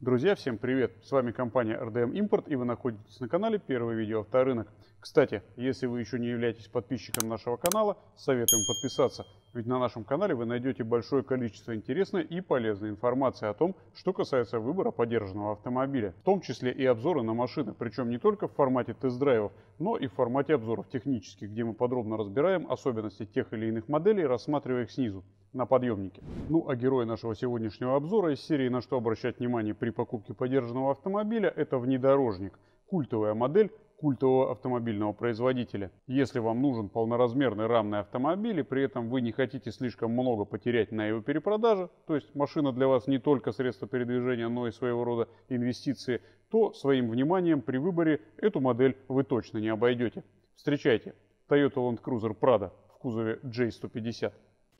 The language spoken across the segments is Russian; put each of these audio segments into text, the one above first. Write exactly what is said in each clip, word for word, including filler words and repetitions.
Друзья, всем привет! С вами компания эр дэ эм Import, и вы находитесь на канале Первый видео авторынок. Кстати, если вы еще не являетесь подписчиком нашего канала, советуем подписаться, ведь на нашем канале вы найдете большое количество интересной и полезной информации о том, что касается выбора подержанного автомобиля, в том числе и обзоры на машины, причем не только в формате тест-драйвов, но и в формате обзоров технических, где мы подробно разбираем особенности тех или иных моделей, рассматривая их снизу на подъемнике. Ну а герой нашего сегодняшнего обзора из серии «На что обращать внимание при покупке подержанного автомобиля» — это внедорожник. Культовая модель культового автомобильного производителя. Если вам нужен полноразмерный рамный автомобиль, и при этом вы не хотите слишком много потерять на его перепродаже, то есть машина для вас не только средство передвижения, но и своего рода инвестиции, то своим вниманием при выборе эту модель вы точно не обойдете. Встречайте Toyota Land Cruiser Prado в кузове джей сто пятьдесят.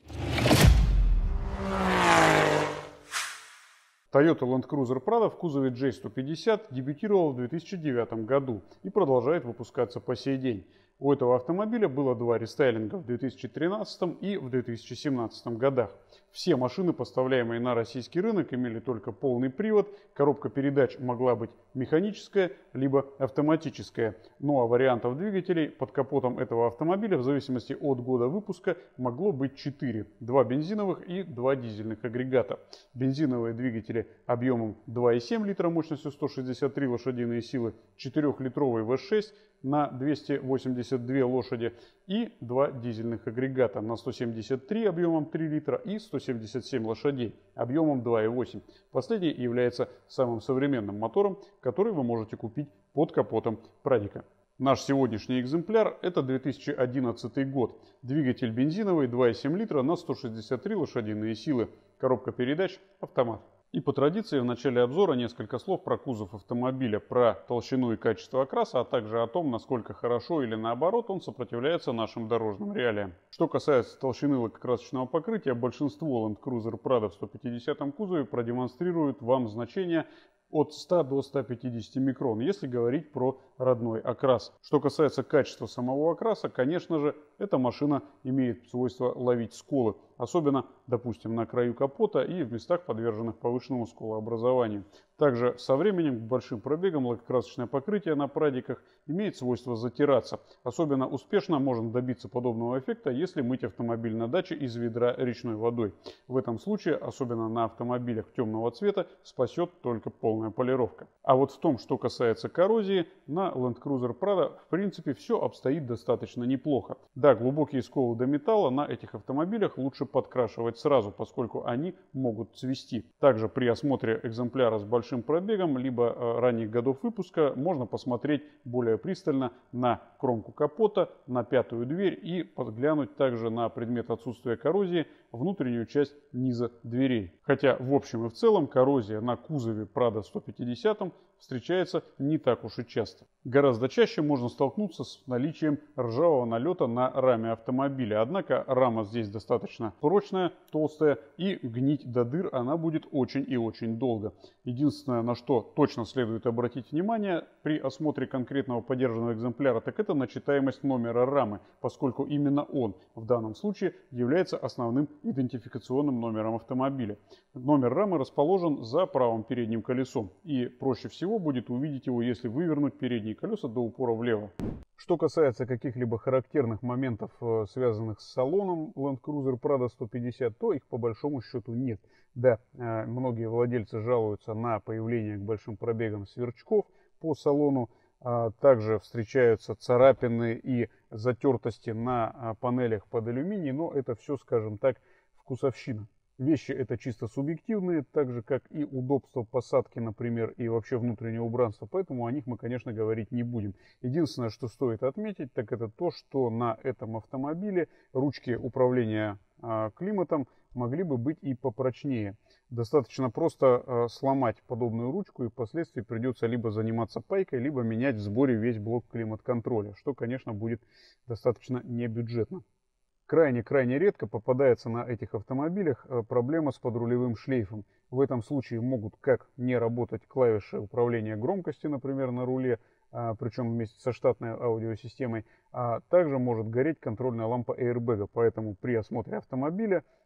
Toyota Land Cruiser Prado в кузове джей сто пятьдесят дебютировал в две тысячи девятом году и продолжает выпускаться по сей день. У этого автомобиля было два рестайлинга в две тысячи тринадцатом и в две тысячи семнадцатом годах. Все машины, поставляемые на российский рынок, имели только полный привод, коробка передач могла быть механическая, либо автоматическая. Ну а вариантов двигателей под капотом этого автомобиля в зависимости от года выпуска могло быть четыре. Два бензиновых и два дизельных агрегата. Бензиновые двигатели объемом два и семь литра мощностью сто шестьдесят три лошадиные силы, четырехлитровый вэ шесть на двести восемьдесят две лошади и два дизельных агрегата на сто семьдесят три объемом три литра и сто семьдесят семь лошадей объемом два и восемь. Последний является самым современным мотором, который вы можете купить под капотом Прадика. Наш сегодняшний экземпляр — это две тысячи одиннадцатый год. Двигатель бензиновый два и семь литра на сто шестьдесят три лошадиные силы. Коробка передач автомат. И по традиции в начале обзора несколько слов про кузов автомобиля, про толщину и качество окраса, а также о том, насколько хорошо или наоборот он сопротивляется нашим дорожным реалиям. Что касается толщины лакокрасочного покрытия, большинство Land Cruiser Prado в сто пятидесятом кузове продемонстрирует вам значения от ста до ста пятидесяти микрон, если говорить про родной окрас. Что касается качества самого окраса, конечно же, эта машина имеет свойство ловить сколы, особенно, допустим, на краю капота и в местах, подверженных повышенному сколообразованию. Также со временем, к большим пробегам, лакокрасочное покрытие на прадиках имеет свойство затираться. Особенно успешно можно добиться подобного эффекта, если мыть автомобиль на даче из ведра речной водой. В этом случае, особенно на автомобилях темного цвета, спасет только полная полировка. А вот в том, что касается коррозии, на Land Cruiser Prado в принципе все обстоит достаточно неплохо. Да, глубокие сколы до металла на этих автомобилях лучше подкрашивать сразу, поскольку они могут цвести. Также при осмотре экземпляра с большим пробегом, либо ранних годов выпуска, можно посмотреть более пристально на кромку капота, на пятую дверь и подглянуть также на предмет отсутствия коррозии, внутреннюю часть низа дверей. Хотя в общем и в целом коррозия на кузове Prado сто пятьдесят встречается не так уж и часто. Гораздо чаще можно столкнуться с наличием ржавого налета на раме автомобиля. Однако рама здесь достаточно прочная, толстая, и гнить до дыр она будет очень и очень долго. Единственное, на что точно следует обратить внимание при осмотре конкретного подержанного экземпляра, так это на читаемость номера рамы, поскольку именно он в данном случае является основным идентификационным номером автомобиля. Номер рамы расположен за правым передним колесом, и проще всего будет увидеть его, если вывернуть передние колеса до упора влево. Что касается каких-либо характерных моментов, связанных с салоном Land Cruiser Prado сто пятьдесят, то их по большому счету нет. Да, многие владельцы жалуются на появление к большим пробегам сверчков по салону. Также встречаются царапины и затертости на панелях под алюминий, но это все, скажем так, вкусовщина. Вещи это чисто субъективные, так же как и удобство посадки, например, и вообще внутреннее убранство, поэтому о них мы, конечно, говорить не будем. Единственное, что стоит отметить, так это то, что на этом автомобиле ручки управления э, климатом могли бы быть и попрочнее. Достаточно просто э, сломать подобную ручку, и впоследствии придется либо заниматься пайкой, либо менять в сборе весь блок климат-контроля, что, конечно, будет достаточно небюджетно. Крайне-крайне редко попадается на этих автомобилях проблема с подрулевым шлейфом. В этом случае могут как не работать клавиши управления громкости, например, на руле, причем вместе со штатной аудиосистемой, а также может гореть контрольная лампа аэрбэга. Поэтому при осмотре автомобиля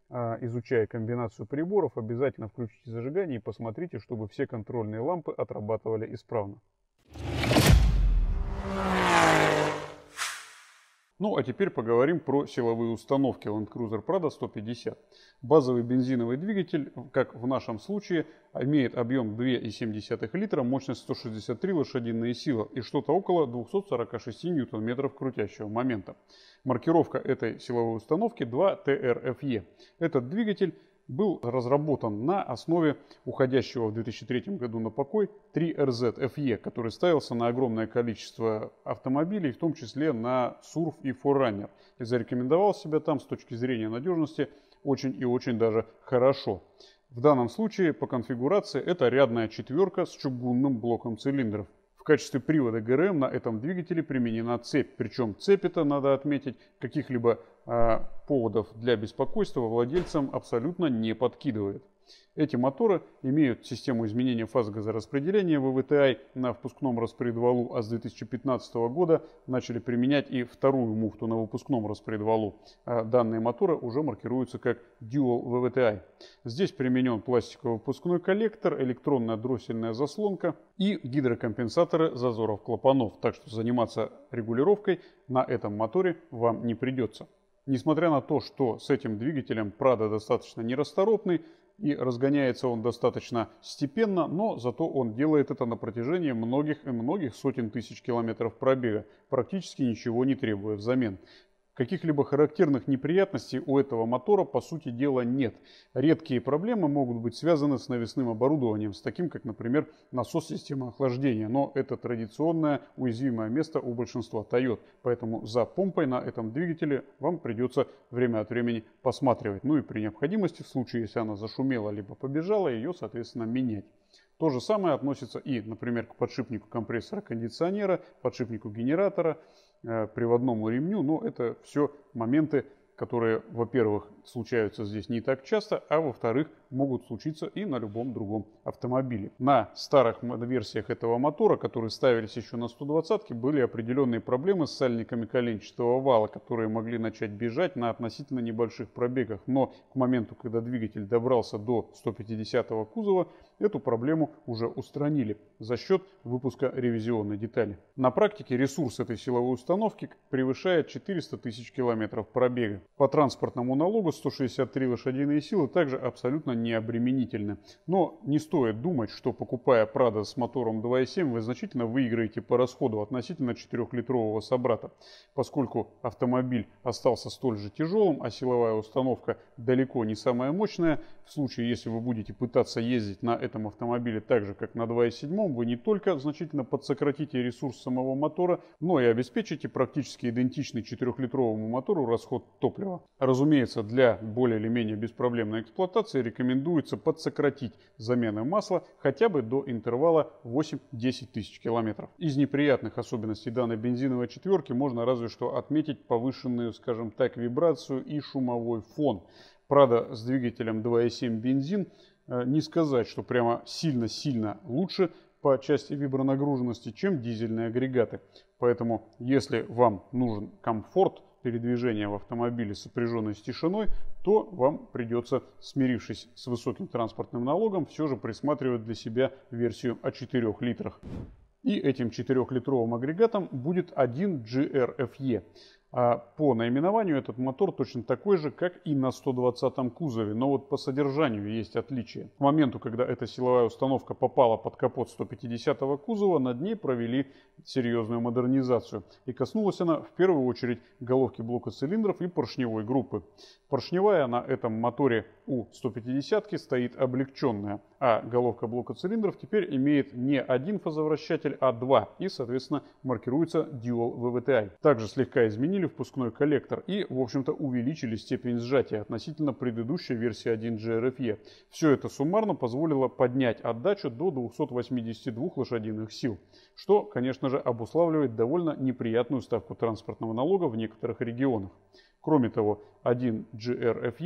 изучая комбинацию приборов, обязательно включите зажигание и посмотрите, чтобы все контрольные лампы отрабатывали исправно. Ну а теперь поговорим про силовые установки Land Cruiser Prado сто пятьдесят. Базовый бензиновый двигатель, как в нашем случае, имеет объем два и семь десятых литра, мощность сто шестьдесят три лошадиные силы и что-то около двухсот сорока шести ньютон-метров крутящего момента. Маркировка этой силовой установки два Т Р Ф Е. Этот двигатель был разработан на основе уходящего в две тысячи третьем году на покой три Р Зет Ф Е, который ставился на огромное количество автомобилей, в том числе на Surf и фор раннер. И зарекомендовал себя там с точки зрения надежности очень и очень даже хорошо. В данном случае по конфигурации это рядная четверка с чугунным блоком цилиндров. В качестве привода Г Р М на этом двигателе применена цепь. Причем цепь это, надо отметить, каких-либо э, поводов для беспокойства владельцам абсолютно не подкидывает. Эти моторы имеют систему изменения фаз газораспределения вэ вэ тэ ай на впускном распредвалу, а с две тысячи пятнадцатого года начали применять и вторую муфту на выпускном распредвалу. А данные моторы уже маркируются как Dual вэ вэ тэ ай. Здесь применен пластиковый выпускной коллектор, электронная дроссельная заслонка и гидрокомпенсаторы зазоров клапанов. Так что заниматься регулировкой на этом моторе вам не придется. Несмотря на то, что с этим двигателем Prado достаточно нерасторопный, и разгоняется он достаточно степенно, но зато он делает это на протяжении многих и многих сотен тысяч километров пробега, практически ничего не требуя взамен. Каких-либо характерных неприятностей у этого мотора по сути дела нет. Редкие проблемы могут быть связаны с навесным оборудованием, с таким как, например, насос системы охлаждения, но это традиционное уязвимое место у большинства Toyota, поэтому за помпой на этом двигателе вам придется время от времени посматривать. Ну и при необходимости, в случае если она зашумела либо побежала, ее соответственно менять. То же самое относится и, например, к подшипнику компрессора кондиционера, подшипнику генератора, приводному ремню, но это все моменты, которые, во-первых, случаются здесь не так часто, а во-вторых, могут случиться и на любом другом автомобиле. На старых версиях этого мотора, которые ставились еще на сто двадцатке, были определенные проблемы с сальниками коленчатого вала, которые могли начать бежать на относительно небольших пробегах. Но к моменту, когда двигатель добрался до сто пятидесятого кузова, эту проблему уже устранили за счет выпуска ревизионной детали. На практике ресурс этой силовой установки превышает четыреста тысяч километров пробега. По транспортному налогу сто шестьдесят три лошадиные силы также абсолютно не обременительны. Но не стоит думать, что покупая Prado с мотором два и семь вы значительно выиграете по расходу относительно четырехлитрового собрата, поскольку автомобиль остался столь же тяжелым, а силовая установка далеко не самая мощная. В случае, если вы будете пытаться ездить на этом автомобиле так же, как на два и семь, вы не только значительно подсократите ресурс самого мотора, но и обеспечите практически идентичный четырехлитровому мотору расход топлива. Разумеется, для более или менее беспроблемной эксплуатации рекомендуется подсократить замену масла хотя бы до интервала восемь-десять тысяч километров. Из неприятных особенностей данной бензиновой четверки можно разве что отметить повышенную, скажем так, вибрацию и шумовой фон. Prado с двигателем два и семь бензин не сказать, что прямо сильно-сильно лучше по части вибронагруженности, чем дизельные агрегаты. Поэтому, если вам нужен комфорт передвижения в автомобиле, сопряженной с тишиной, то вам придется, смирившись с высоким транспортным налогом, все же присматривать для себя версию о четырёх литрах. И этим четырехлитровым агрегатом будет один G R F E. А по наименованию этот мотор точно такой же, как и на сто двадцатом кузове, но вот по содержанию есть отличие. К моменту, когда эта силовая установка попала под капот сто пятидесятого кузова, над ней провели серьезную модернизацию. И коснулась она в первую очередь головки блока цилиндров и поршневой группы. Поршневая на этом моторе у сто пятидесятки стоит облегченная, а головка блока цилиндров теперь имеет не один фазовращатель, а два, и, соответственно, маркируется Dual вэ вэ тэ ай. Также слегка изменили впускной коллектор и, в общем-то, увеличили степень сжатия относительно предыдущей версии один G R F E. Все это суммарно позволило поднять отдачу до двухсот восьмидесяти двух лошадиных сил, что, конечно же, обуславливает довольно неприятную ставку транспортного налога в некоторых регионах. Кроме того, один G R F E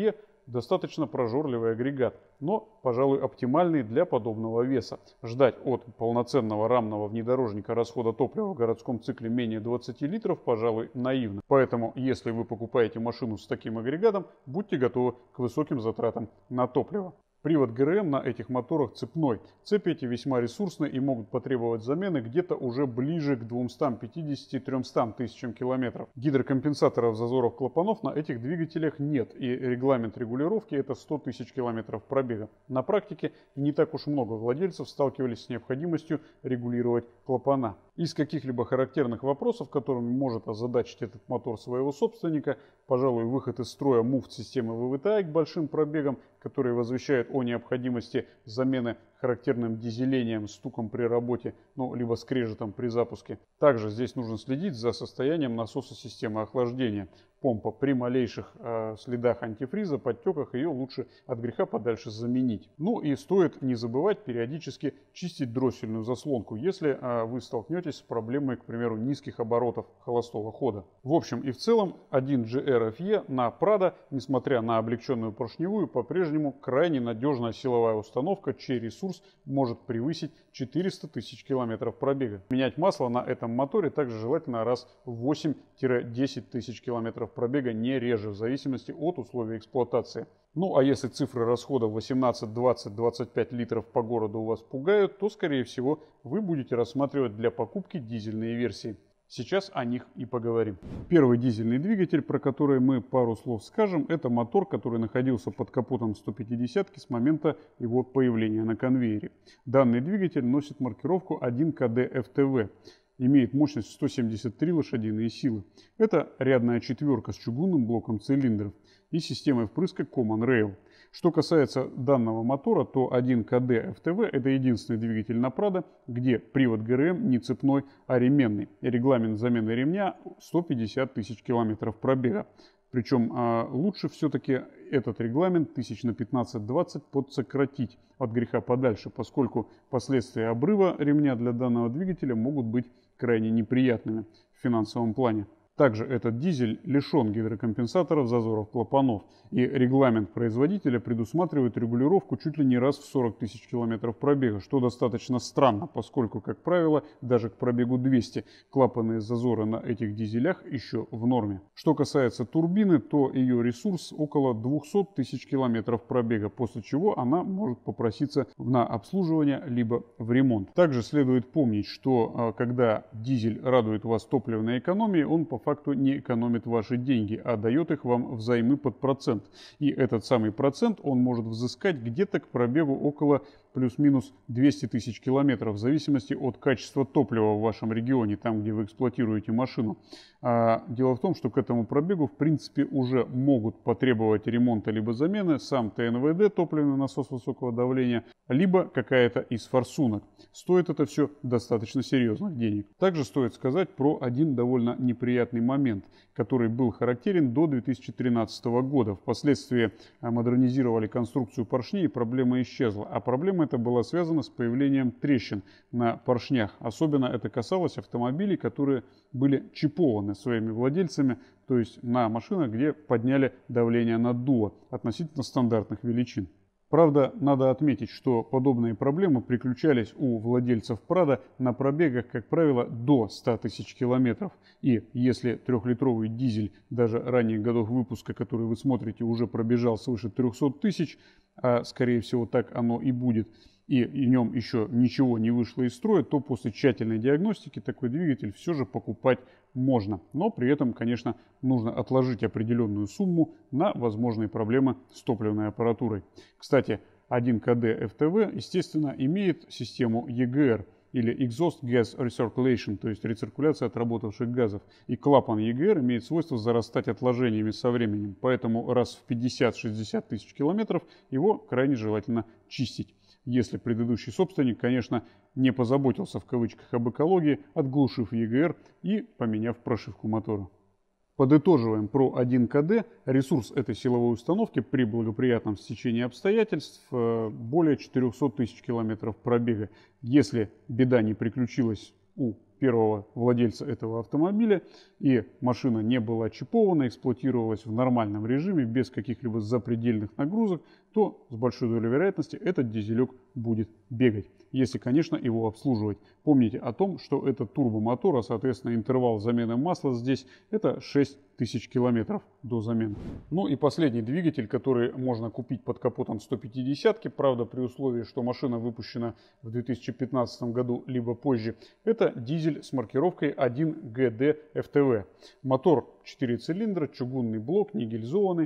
достаточно прожорливый агрегат, но, пожалуй, оптимальный для подобного веса. Ждать от полноценного рамного внедорожника расхода топлива в городском цикле менее двадцати литров, пожалуй, наивно. Поэтому, если вы покупаете машину с таким агрегатом, будьте готовы к высоким затратам на топливо. Привод ГРМ на этих моторах цепной. Цепи эти весьма ресурсны и могут потребовать замены где-то уже ближе к двумстам пятидесяти — трёмстам тысячам километров. Гидрокомпенсаторов зазоров клапанов на этих двигателях нет, и регламент регулировки это сто тысяч километров пробега. На практике не так уж много владельцев сталкивались с необходимостью регулировать клапана. Из каких-либо характерных вопросов, которыми может озадачить этот мотор своего собственника, пожалуй, выход из строя муфт-системы вэ вэ тэ ай к большим пробегам, который возвещает о необходимости замены характерным дизелением, стуком при работе, ну, либо скрежетом при запуске. Также здесь нужно следить за состоянием насоса системы охлаждения. Помпа при малейших э, следах антифриза, подтеках, ее лучше от греха подальше заменить. Ну и стоит не забывать периодически чистить дроссельную заслонку, если э, вы столкнетесь с проблемой, к примеру, низких оборотов холостого хода. В общем и в целом один джи эр эф и на Prado, несмотря на облегченную поршневую, по-прежнему крайне надежная силовая установка, чей ресурс может превысить четыреста тысяч километров пробега. Менять масло на этом моторе также желательно раз в восемь — десять тысяч километров пробега, не реже, в зависимости от условий эксплуатации. Ну а если цифры расходов восемнадцать, двадцать, двадцать пять литров по городу вас пугают, то скорее всего вы будете рассматривать для покупки дизельные версии. Сейчас о них и поговорим. Первый дизельный двигатель, про который мы пару слов скажем, это мотор, который находился под капотом сто пятидесятки с момента его появления на конвейере. Данный двигатель носит маркировку один ка дэ эф тэ вэ. Имеет мощность сто семьдесят три лошадиные силы. Это рядная четверка с чугунным блоком цилиндров и системой впрыска Common Rail. Что касается данного мотора, то один ка дэ эф тэ вэ это единственный двигатель на Prado, где привод ГРМ не цепной, а ременный. И регламент замены ремня сто пятьдесят тысяч километров пробега. Причем э, лучше все-таки этот регламент тысяч на пятнадцать-двадцать подсократить от греха подальше, поскольку последствия обрыва ремня для данного двигателя могут быть крайне неприятными в финансовом плане. Также этот дизель лишен гидрокомпенсаторов зазоров клапанов, и регламент производителя предусматривает регулировку чуть ли не раз в сорок тысяч километров пробега, что достаточно странно, поскольку, как правило, даже к пробегу двести клапанные зазоры на этих дизелях еще в норме. Что касается турбины, то ее ресурс около двухсот тысяч километров пробега, после чего она может попроситься на обслуживание либо в ремонт. Также следует помнить, что когда дизель радует вас топливной экономией, он по факту не экономит ваши деньги, а дает их вам взаймы под процент. И этот самый процент он может взыскать где-то к пробегу около плюс-минус двухсот тысяч километров, в зависимости от качества топлива в вашем регионе, там, где вы эксплуатируете машину. А дело в том, что к этому пробегу, в принципе, уже могут потребовать ремонта либо замены сам тэ эн вэ дэ, топливный насос высокого давления, либо какая-то из форсунок. Стоит это все достаточно серьезных денег. Также стоит сказать про один довольно неприятный момент, который был характерен до две тысячи тринадцатого года. Впоследствии модернизировали конструкцию поршней, и проблема исчезла. А проблема эта была связана с появлением трещин на поршнях. Особенно это касалось автомобилей, которые были чипованы своими владельцами, то есть на машинах, где подняли давление наддува относительно стандартных величин. Правда, надо отметить, что подобные проблемы приключались у владельцев Prado на пробегах, как правило, до ста тысяч километров. И если трехлитровый дизель даже ранних годов выпуска, который вы смотрите, уже пробежал свыше трёхсот тысяч, а скорее всего так оно и будет, и в нем еще ничего не вышло из строя, то после тщательной диагностики такой двигатель все же покупать можно. Но при этом, конечно, нужно отложить определенную сумму на возможные проблемы с топливной аппаратурой. Кстати, один ка дэ эф тэ вэ, естественно, имеет систему и джи эр, или Exhaust Gas Recirculation, то есть рециркуляция отработавших газов. И клапан и джи эр имеет свойство зарастать отложениями со временем, поэтому раз в пятьдесят-шестьдесят тысяч километров его крайне желательно чистить. Если предыдущий собственник, конечно, не позаботился в кавычках об экологии, отглушив и джи эр и поменяв прошивку мотора. Подытоживаем про один ка дэ. Ресурс этой силовой установки при благоприятном стечении обстоятельств более четырёхсот тысяч километров пробега. Если беда не приключилась у первого владельца этого автомобиля, и машина не была чипована, эксплуатировалась в нормальном режиме, без каких-либо запредельных нагрузок, то с большой долей вероятности этот дизелек будет бегать, если, конечно, его обслуживать. Помните о том, что это турбомотор, а соответственно интервал замены масла здесь это шесть тысяч километров до замены. Ну и последний двигатель, который можно купить под капотом сто пятидесятки, правда при условии, что машина выпущена в две тысячи пятнадцатом году либо позже, это дизель с маркировкой один джи ди эф ти ви. Мотор четыре цилиндра, чугунный блок, не гильзованный,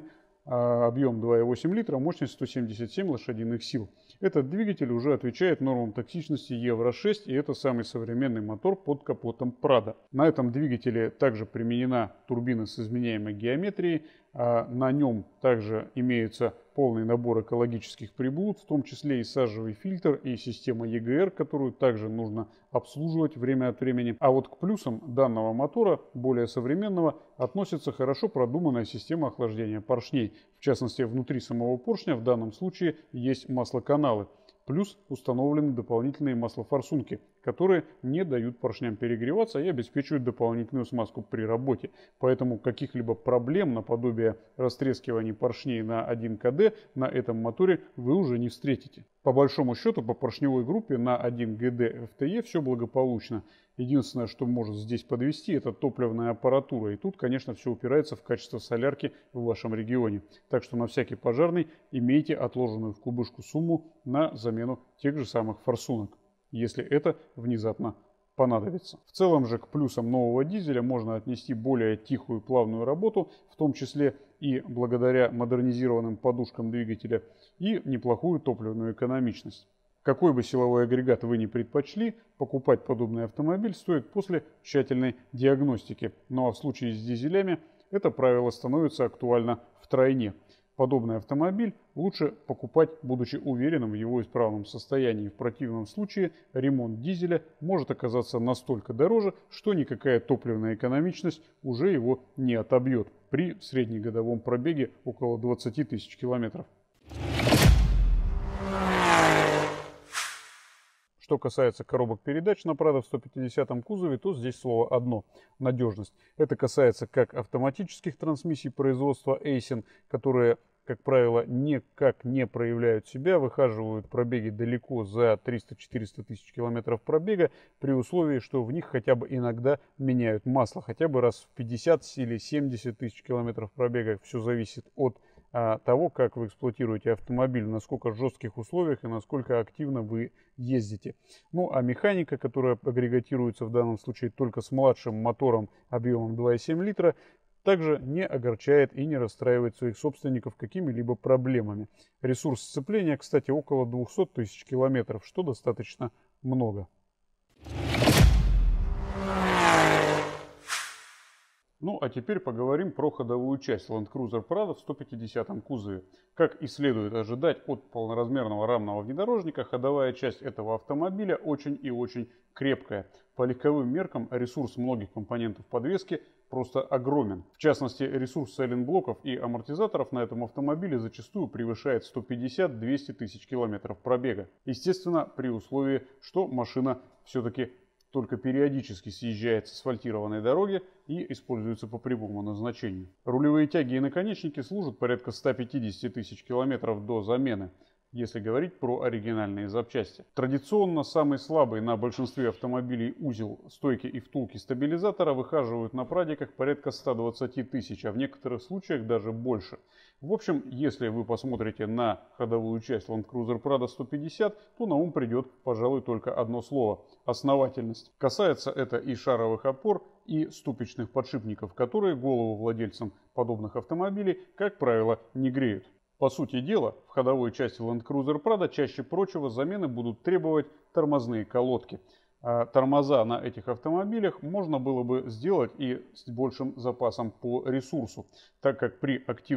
объем два и восемь литра, мощность сто семьдесят семь лошадиных сил. Этот двигатель уже отвечает нормам токсичности евро шесть, и это самый современный мотор под капотом Prado. На этом двигателе также применена турбина с изменяемой геометрией. На нем также имеется полный набор экологических приблуд, в том числе и сажевый фильтр, и система и джи эр, которую также нужно обслуживать время от времени. А вот к плюсам данного мотора, более современного, относится хорошо продуманная система охлаждения поршней. В частности, внутри самого поршня в данном случае есть маслоканалы. Плюс установлены дополнительные маслофорсунки, которые не дают поршням перегреваться и обеспечивают дополнительную смазку при работе. Поэтому каких-либо проблем наподобие растрескивания поршней на один ка дэ на этом моторе вы уже не встретите. По большому счету по поршневой группе на один джи ди эф ти и все благополучно. Единственное, что может здесь подвести, это топливная аппаратура. И тут, конечно, все упирается в качество солярки в вашем регионе. Так что на всякий пожарный имейте отложенную в кубышку сумму на замену тех же самых форсунок, если это внезапно понадобится. В целом же к плюсам нового дизеля можно отнести более тихую плавную работу, в том числе и благодаря модернизированным подушкам двигателя, и неплохую топливную экономичность. Какой бы силовой агрегат вы ни предпочли, покупать подобный автомобиль стоит после тщательной диагностики. Ну а в случае с дизелями это правило становится актуально втройне. Подобный автомобиль лучше покупать, будучи уверенным в его исправном состоянии. В противном случае ремонт дизеля может оказаться настолько дороже, что никакая топливная экономичность уже его не отобьет при среднегодовом пробеге около двадцати тысяч километров. Что касается коробок передач на Prado в сто пятидесятом кузове, то здесь слово одно – надежность. Это касается как автоматических трансмиссий производства Aisin, которые, как правило, никак не проявляют себя, выхаживают пробеги далеко за триста-четыреста тысяч километров пробега, при условии, что в них хотя бы иногда меняют масло, хотя бы раз в пятьдесят или семьдесят тысяч километров пробега. Все зависит от того, как вы эксплуатируете автомобиль, в насколько жестких условиях и насколько активно вы ездите. Ну а механика, которая агрегатируется в данном случае только с младшим мотором объемом два и семь литра, также не огорчает и не расстраивает своих собственников какими-либо проблемами. Ресурс сцепления, кстати, около двухсот тысяч километров, что достаточно много. Ну а теперь поговорим про ходовую часть Land Cruiser Prado в сто пятидесятом кузове. Как и следует ожидать от полноразмерного рамного внедорожника, ходовая часть этого автомобиля очень и очень крепкая. По легковым меркам ресурс многих компонентов подвески просто огромен. В частности, ресурс сайлентблоков и амортизаторов на этом автомобиле зачастую превышает сто пятьдесят — двести тысяч километров пробега. Естественно, при условии, что машина все-таки только периодически съезжает с асфальтированной дороги и используется по прямому назначению. Рулевые тяги и наконечники служат порядка ста пятидесяти тысяч километров до замены, если говорить про оригинальные запчасти. Традиционно самый слабый на большинстве автомобилей узел стойки и втулки стабилизатора выхаживают на прадиках порядка ста двадцати тысяч, а в некоторых случаях даже больше. В общем, если вы посмотрите на ходовую часть Land Cruiser Prado сто пятьдесят, то на ум придет, пожалуй, только одно слово – основательность. Касается это и шаровых опор, и ступичных подшипников, которые голову владельцам подобных автомобилей, как правило, не греют. По сути дела, в ходовой части Land Cruiser Prado чаще прочего замены будут требовать тормозные колодки. А тормоза на этих автомобилях можно было бы сделать и с большим запасом по ресурсу, так как при активном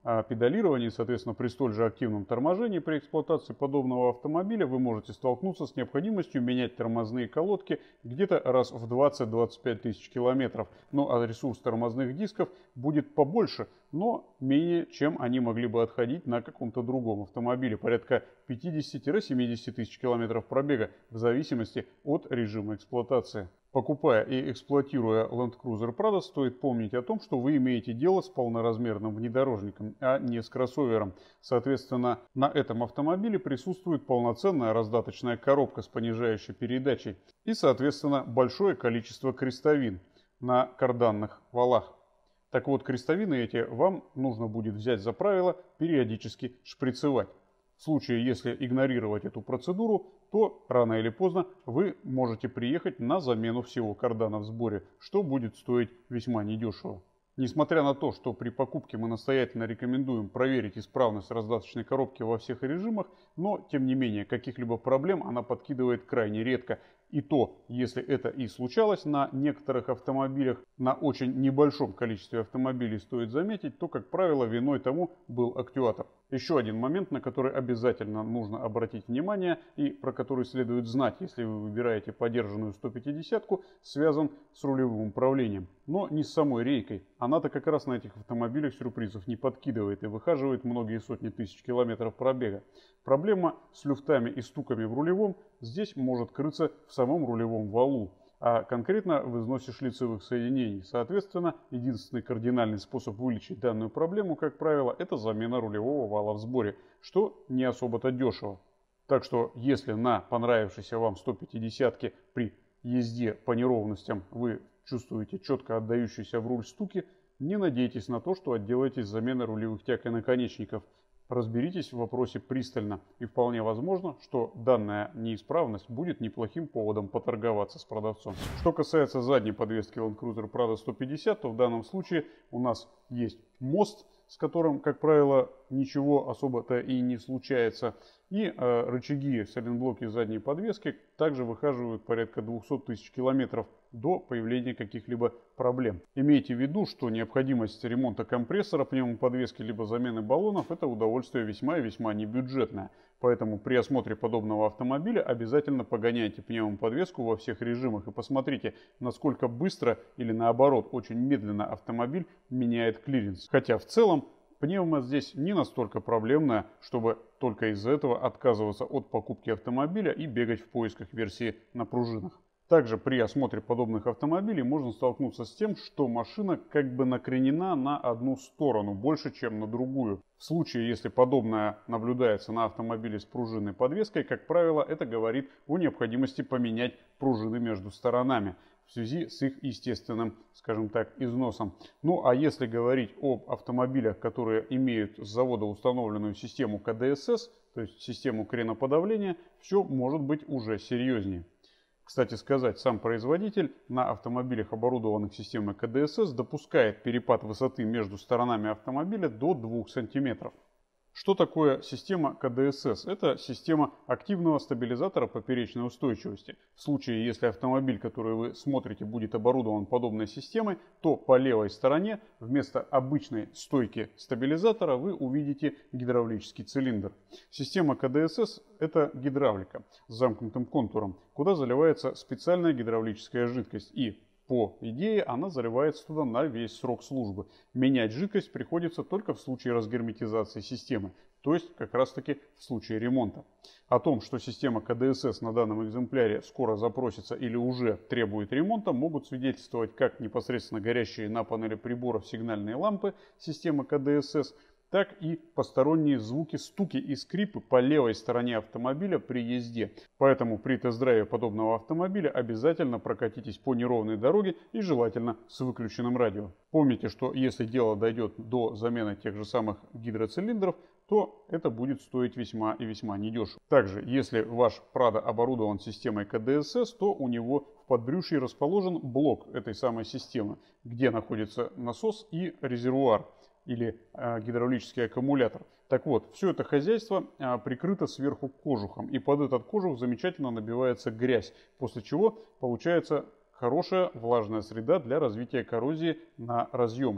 педалировании, соответственно, при столь же активном торможении при эксплуатации подобного автомобиля вы можете столкнуться с необходимостью менять тормозные колодки где-то раз в двадцать-двадцать пять тысяч километров. Ну а ресурс тормозных дисков будет побольше, но менее, чем они могли бы отходить на каком-то другом автомобиле. Порядка пятьдесят-семьдесят тысяч километров пробега в зависимости от режима эксплуатации. Покупая и эксплуатируя Land Cruiser Prado, стоит помнить о том, что вы имеете дело с полноразмерным внедорожником, а не с кроссовером. Соответственно, на этом автомобиле присутствует полноценная раздаточная коробка с понижающей передачей и, соответственно, большое количество крестовин на карданных валах. Так вот, крестовины эти вам нужно будет взять за правило периодически шприцевать. В случае, если игнорировать эту процедуру, то рано или поздно вы можете приехать на замену всего кардана в сборе, что будет стоить весьма недешево. Несмотря на то, что при покупке мы настоятельно рекомендуем проверить исправность раздаточной коробки во всех режимах, но тем не менее каких-либо проблем она подкидывает крайне редко. И то, если это и случалось на некоторых автомобилях, на очень небольшом количестве автомобилей стоит заметить, то, как правило, виной тому был актуатор. Еще один момент, на который обязательно нужно обратить внимание и про который следует знать, если вы выбираете подержанную сто пятидесятку, связан с рулевым управлением. Но не с самой рейкой. Она-то как раз на этих автомобилях сюрпризов не подкидывает и выхаживает многие сотни тысяч километров пробега. Проблема с люфтами и стуками в рулевом здесь может крыться в самом рулевом валу, а конкретно в износе шлицевых соединений. Соответственно, единственный кардинальный способ вылечить данную проблему, как правило, это замена рулевого вала в сборе, что не особо-то дешево. Так что, если на понравившейся вам сто пятидесятке при езде по неровностям вы чувствуете четко отдающиеся в руль стуки, не надейтесь на то, что отделаетесь заменой рулевых тяг и наконечников. Разберитесь в вопросе пристально, и вполне возможно, что данная неисправность будет неплохим поводом поторговаться с продавцом. Что касается задней подвески Land Cruiser Prado сто пятьдесят, то в данном случае у нас есть мост, с которым, как правило, ничего особо-то и не случается. И э, рычаги сайлентблоки задней подвески также выхаживают порядка двухсот тысяч километров до появления каких-либо проблем. Имейте в виду, что необходимость ремонта компрессора, пневмоподвески либо замены баллонов – это удовольствие весьма и весьма небюджетное. Поэтому при осмотре подобного автомобиля обязательно погоняйте пневмоподвеску во всех режимах и посмотрите, насколько быстро или наоборот очень медленно автомобиль меняет клиренс. Хотя в целом пневма здесь не настолько проблемная, чтобы только из-за этого отказываться от покупки автомобиля и бегать в поисках версии на пружинах. Также при осмотре подобных автомобилей можно столкнуться с тем, что машина как бы накренена на одну сторону больше, чем на другую. В случае, если подобное наблюдается на автомобиле с пружинной подвеской, как правило, это говорит о необходимости поменять пружины между сторонами в связи с их естественным, скажем так, износом. Ну а если говорить об автомобилях, которые имеют с завода установленную систему ка дэ эс эс, то есть систему креноподавления, все может быть уже серьезнее. Кстати сказать, сам производитель на автомобилях, оборудованных системой ка дэ эс эс, допускает перепад высоты между сторонами автомобиля до двух сантиметров. Что такое система ка дэ эс эс? Это система активного стабилизатора поперечной устойчивости. В случае, если автомобиль, который вы смотрите, будет оборудован подобной системой, то по левой стороне вместо обычной стойки стабилизатора вы увидите гидравлический цилиндр. Система ка дэ эс эс – это гидравлика с замкнутым контуром, куда заливается специальная гидравлическая жидкость, и по идее, она заливается туда на весь срок службы. Менять жидкость приходится только в случае разгерметизации системы, то есть как раз таки в случае ремонта. О том, что система ка дэ эс эс на данном экземпляре скоро запросится или уже требует ремонта, могут свидетельствовать как непосредственно горящие на панели приборов сигнальные лампы системы ка дэ эс эс, так и посторонние звуки, стуки и скрипы по левой стороне автомобиля при езде. Поэтому при тест-драйве подобного автомобиля обязательно прокатитесь по неровной дороге и желательно с выключенным радио. Помните, что если дело дойдет до замены тех же самых гидроцилиндров, то это будет стоить весьма и весьма недешево. Также, если ваш Prado оборудован системой ка дэ эс эс, то у него в подбрюшье расположен блок этой самой системы, где находится насос и резервуар или э, гидравлический аккумулятор. Так вот, все это хозяйство э, прикрыто сверху кожухом, и под этот кожух замечательно набивается грязь, после чего получается хорошая влажная среда для развития коррозии на разъемах.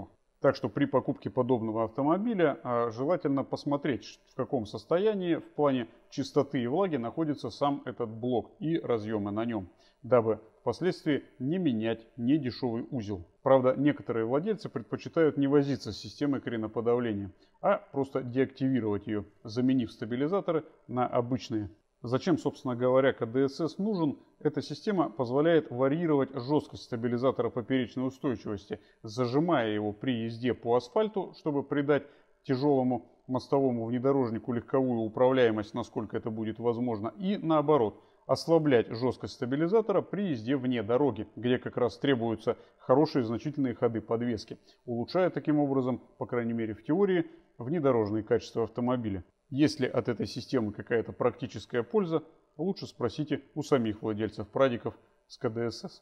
Так что при покупке подобного автомобиля а, желательно посмотреть, в каком состоянии в плане чистоты и влаги находится сам этот блок и разъемы на нем, дабы впоследствии не менять недешевый узел. Правда, некоторые владельцы предпочитают не возиться с системой креноподавления, а просто деактивировать ее, заменив стабилизаторы на обычные. Зачем, собственно говоря, ка дэ эс эс нужен? Эта система позволяет варьировать жесткость стабилизатора поперечной устойчивости, зажимая его при езде по асфальту, чтобы придать тяжелому мостовому внедорожнику легковую управляемость, насколько это будет возможно, и наоборот, ослаблять жесткость стабилизатора при езде вне дороги, где как раз требуются хорошие значительные ходы подвески, улучшая таким образом, по крайней мере в теории, внедорожные качества автомобиля. Есть ли от этой системы какая-то практическая польза, лучше спросите у самих владельцев прадиков с ка дэ эс эс.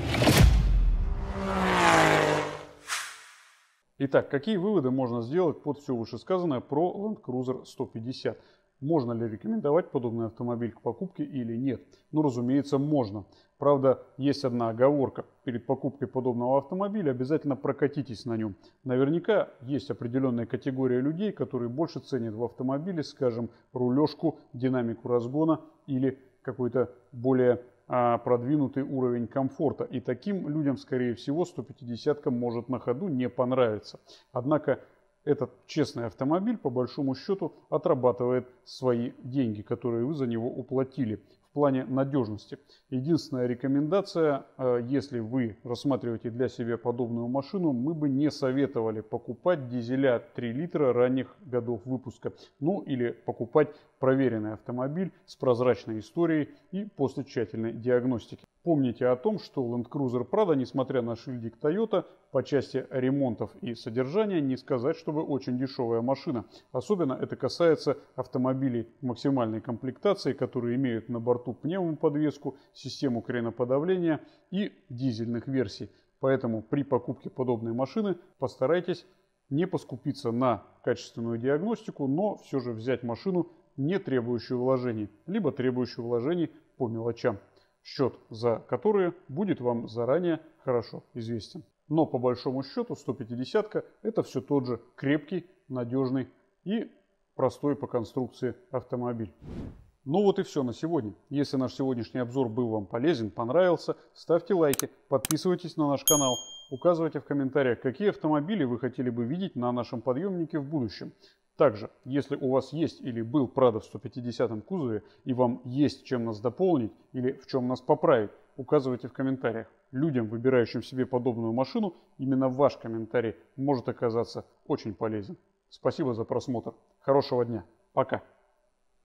Итак, какие выводы можно сделать под все вышесказанное про Land Cruiser сто пятьдесят? Можно ли рекомендовать подобный автомобиль к покупке или нет? Ну, разумеется, можно. Правда, есть одна оговорка. Перед покупкой подобного автомобиля обязательно прокатитесь на нем. Наверняка есть определенная категория людей, которые больше ценят в автомобиле, скажем, рулежку, динамику разгона или какой-то более а, продвинутый уровень комфорта. И таким людям, скорее всего, сто пятидесятка может на ходу не понравиться. Однако этот честный автомобиль, по большому счету, отрабатывает свои деньги, которые вы за него уплатили в плане надежности. Единственная рекомендация, если вы рассматриваете для себя подобную машину, мы бы не советовали покупать дизеля три литра ранних годов выпуска. Ну или покупать проверенный автомобиль с прозрачной историей и после тщательной диагностики. Помните о том, что Land Cruiser Prado, несмотря на шильдик Toyota, по части ремонтов и содержания не сказать, чтобы очень дешевая машина. Особенно это касается автомобилей максимальной комплектации, которые имеют на борту пневмоподвеску, систему креноподавления и дизельных версий. Поэтому при покупке подобной машины постарайтесь не поскупиться на качественную диагностику, но все же взять машину, не требующую вложений, либо требующую вложений по мелочам, счет за которые будет вам заранее хорошо известен. Но по большому счету сто пятидесятка это все тот же крепкий, надежный и простой по конструкции автомобиль. Ну вот и все на сегодня. Если наш сегодняшний обзор был вам полезен, понравился, ставьте лайки, подписывайтесь на наш канал, указывайте в комментариях, какие автомобили вы хотели бы видеть на нашем подъемнике в будущем. Также, если у вас есть или был Prado в сто пятидесятом кузове и вам есть чем нас дополнить или в чем нас поправить, указывайте в комментариях. Людям, выбирающим себе подобную машину, именно ваш комментарий может оказаться очень полезен. Спасибо за просмотр. Хорошего дня. Пока.